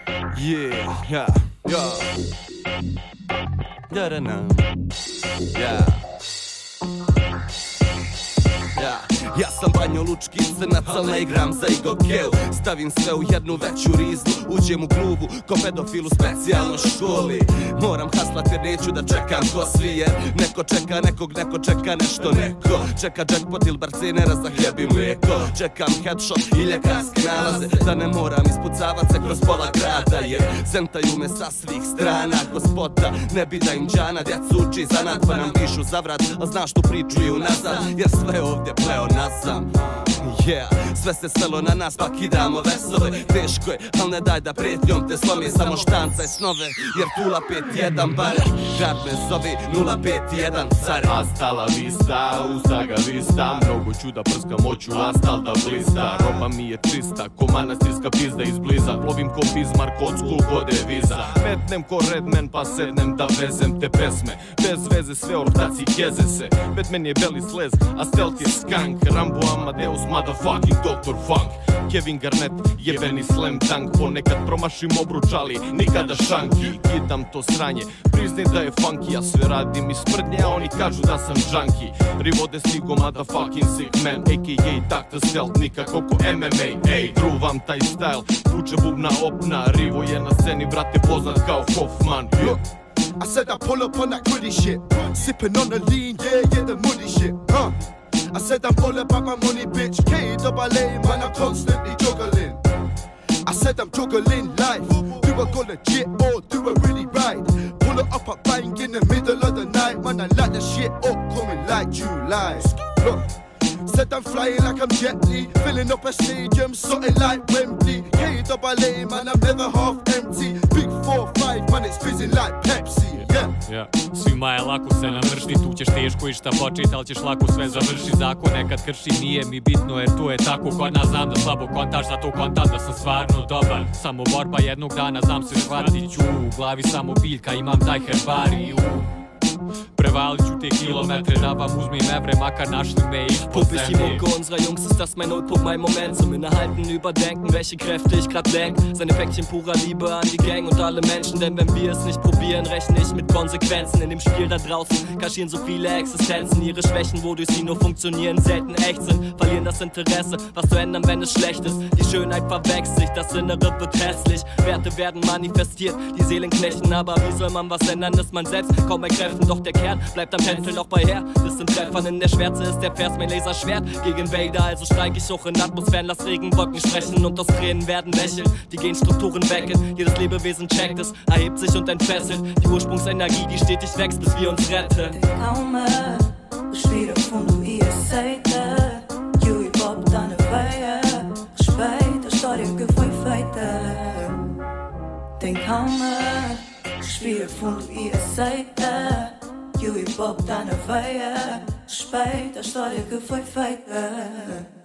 Yeah, yeah, yeah. Da-da-na. Yeah. Ja sam Banjo Lučki crnac, al ne igram za igokeu. Stavim sve u jednu veću rizlu, uđem u klubu ko pedofil u specijalnoj školi. Moram haslat jer neću da čekam ko svi, jer neko čeka nekog, neko čeka nešto neko. Čeka jackpot il barcenera za hljeb i mlijeko. Čekam headshot i ljekarske nalaze, da ne moram ispucavat se kroz pola grada, jer zentaju me sa svih strana. Gospoda, ne bi da im džana, djecu uči zanat pa nam pišu zavrat, a znaš tu priču i unazad, jer sve ovdje pleonazam. Yeah, sve se svelo na nas pa kidamo vesove. Teško je, al ne daj da prijetnjom te slomi, samo štancaj snove, jer Tula 5-1 bare, grad me zovi 051 care. Hasta la vista, usaga vista, mnogo ću da prskam, hoću astal da blista. Roba mi je čista, ko manastirska pizda izbliza, plovim ko Bismarck, od skul ko deviza. Metnem ko Redman pa sednem da vezem te pesme, bez veze sve ortaci keze se. Batman je beli slez, a stealth je skank, Rambo Amadeus, motherfucking Dr. Funk. Kevin Garnett, jebeni slam dunk, ponekad promašim obruč, ali nikada šanki. Kitam to sranje, priznaj da je funky, ja sve radim iz sprdnje, a oni kažu da sam junkie. Rivode stigo, motherfucking sick man, a.k.a. Dr. Stealth, nikako ko MMA. Ej, gruvam taj style, kuće bubna opna, Rivo je na sceni, brate, poznat kao Hoffman. I said I pull up on that goody shit, sipping on the lean, yeah, the moody shit, I said I'm all about my money, bitch, K-double-A, man, I'm constantly juggling. I said I'm juggling life, do I go legit or do I really right? Pull it up at bang in the middle of the night, man, I light the shit up, coming like July. Look, said I'm flying like I'm Jet Li, filling up a stadium, something like Wembley. K-double-A, man, I'm never half empty, big 4-5, man, it's fizzing like Pepsi. Svima je lako se namršti, tu ćeš teško i šta počet, al ćeš lako sve završi. Zakon nekad krši, nije mi bitno jer to je tako kod nas. Znam da slabo kontaš, zato kontam da sam stvarno dobar. Samo borba, jednog dana znam se shvatit ću. U glavi samo biljka, imam taj herbariju. Prevalit ću te kilometre, da vam uzmem evre, makar našli me ich po Pump ich die Mucke unserer Jungs, ist das mein Notebook, mein Moment zum Innehalten, überdenken, welche Kräfte ich grad lenk. Seine Päckchen purer Liebe an die Gang und alle Menschen, denn wenn wir es nicht probieren, rechne ich mit Konsequenzen. In dem Spiel da draußen kaschieren so viele Existenzen, ihre Schwächen, wodurch sie nur funktionieren, selten echt sind, verlieren das Interesse, was zu ändern, wenn es schlecht ist. Die Schönheit verwechselt sich, das Innere wird hässlich, Werte werden manifestiert, die Seelen knechten, aber wie soll man was ändern, ist man selbst kaum bei Kräften, doch der Kern bleibt am Tänzeln noch bei her. Das sind Treffern in der Schwärze, ist der Vers mein Laserschwert gegen Vader, also steig ich hoch in Atmosphären, lass Regenwolken sprechen und aus Tränen werden Lächeln. Die gehen Strukturen wecken, jedes Lebewesen checkt es, erhebt sich und entfesselt. Die Ursprungsenergie, die stetig wächst, bis wir uns retten. Calma, respira fundo e aceita que o hip hop tá na veia. Respeita a história que foi feita. Tem calma, respira fundo e aceita que o hip hop tá na veia. Respeita a história que foi feita.